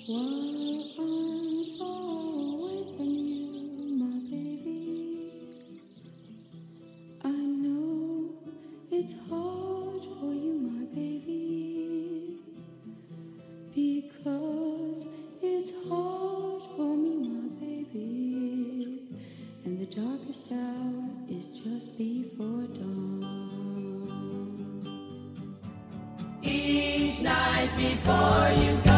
While I'm far away from you, my baby, I know it's hard for you, my baby, because it's hard for me, my baby, and the darkest hour is just before dawn. Each night before you go